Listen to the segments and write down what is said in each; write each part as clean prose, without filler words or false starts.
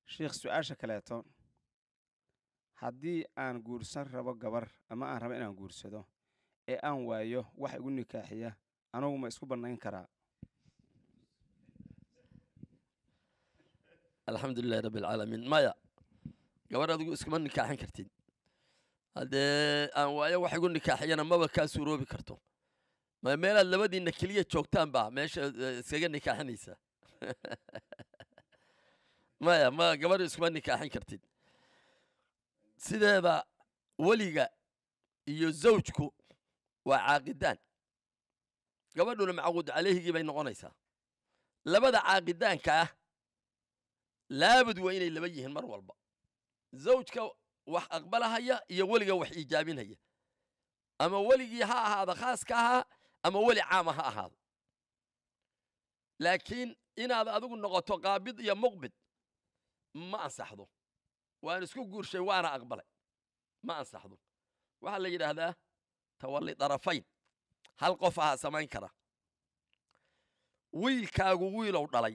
sheekh su'aasha kaleeto haddii aan guursan rabo gabar ama aan rabo inaan guursado ee aan waayo wax igu nikaaxiya anugu ma isku bannayn karaa alxamdulilahi rabbi alcaalamiin maya gabar adigu iskuma nikaaxin kartid haddee aan waayo wax igu nikaaxiyana maba kaa suuroobi karto ma meelaad labadiinna keliya joogtaan baa meesha iskaga nikaaxinaysa maya ma gabar iskuma nikaaxin kartid sideeda weliga iyo zawjku waa caaqidaan gabadhuna macquud calayhigii bay noqonaysaa labada caaqidaanka ah laabud waa inay laba yihiin mar walba zawjka wax aqbalahaya iyo weliga wax iijaabinaya ama weligii ha ahaado khaaska ahaa ama weli caama ha ahaado laakiin inaad adigu noqoto qaabid iyo muqbid ma ansaxdo waan isku guurshay waana aqbalay ma ansaxdo waxaa la yidhaahdaa tawalli darafayn hal qof ahaa samayn kara wiilkaagu wiilow dhalay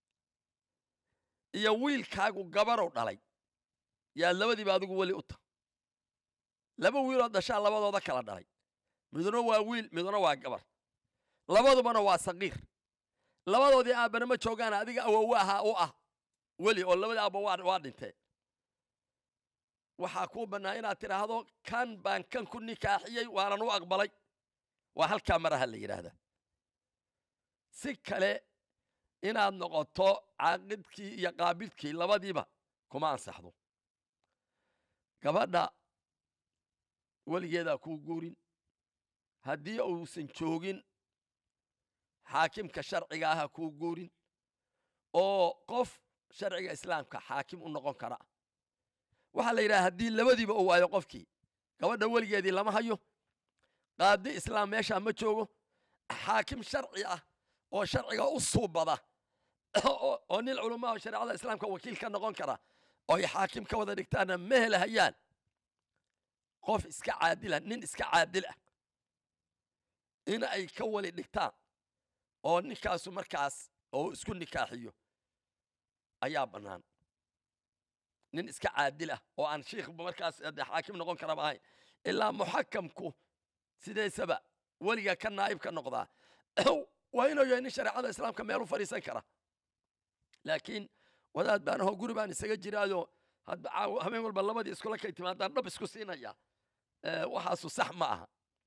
iyo wiilkaagu gabarow dhalay yaa labadiiba adigu weli u ta laba wiiloo dhashaa labadooda kala dhalay miduna waa wiil miduna waa gabar labadubana waa saqiir labadoodii aabbana ma joogaan adiga awowa ahaa u ah weli oo labadii aabba waa dhintee waxaa kuu bannaa inaad tidhaahdo kan baan kan ku nikaaxiyey waanan u aqbalay waa halkaa maraha la yidhaahdaa si kale inaad noqoto caaqidkii iyo qaabidkii labadiiba kuma ansaxdo gabadha weligeedaa kuu guurin haddii uusan joogin xaakimka sharciga aha kuu guurin oo qof sharciga islaamka xaakim u noqon kara waxaa la yidhaha haddii labadiiba uu waayo qofkii gabadha weligeedii lama hayo qaadi islaam meeshaa ma joogo xaakim sharci ah oo sharciga u suubada oo nin culamaa oo shareecada islaamka wakiil ka noqon kara oo ay xaakim ka wada dhigtaana ma helahayaan qof iska caadila nin iska caadil ah in ay ka wali dhigtaan oo ninkaasu markaas oo isku nikaaxiyo ayaa bannaan nin iska caadil ah oo aan shiikhba markaas xaakim noqon karaba ahayn ilaa muxakamku sideesaba weliga ka naa'ib ka noqdaa waa inuu yahay nin shareecada islaamka meel u fadhiisan kara laakiin wadaad baan ahoo guri baan isaga jiraayo habeen walba labadii iskula kay timaadaan dhab isku siinaya waxaasu sax ma aha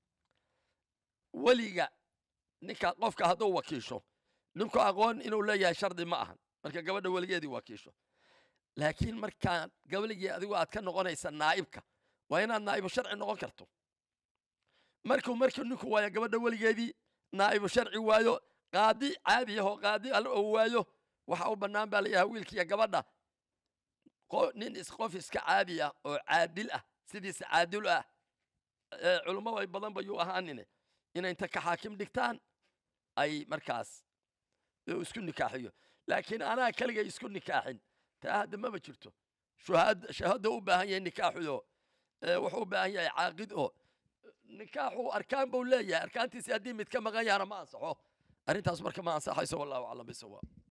weliga ninka qofka hadduu wakiisho ninku aqoon inuu leeyahay shardi ma ahan marka gabadha weligeedii wakiisho laakiin markaan gabaligii adigu aad ka noqonaysa naa'ibka waa inaad naa'ibu sharci noqon karto markuu ninku waayo gabadha weligeedii naa'ibu sharci waayo qaadi caadi ahoo qaadi all oo waayo waxa u bannaan baa layahay wiilkiiyo gabadha nin qof iska caadi ah oo caadil ah sidiisa caadil ah culummo way badan bayuu ahaanine inay inta ka xaakim dhigtaan ay markaas isku nikaaxiyo laakiin anaa keligay isku nikaaxin taa hadda maba jirto shahaado u baahan yahay nikaaxuyo wuxuu u baahan yahay caaqid oo nikaaxu arkaan buu leeyahay arkaantiisi haddii mid ka maqan yahana ma ansaxo arrintaas marka ma ansaxayso wallahu aclam bisawaab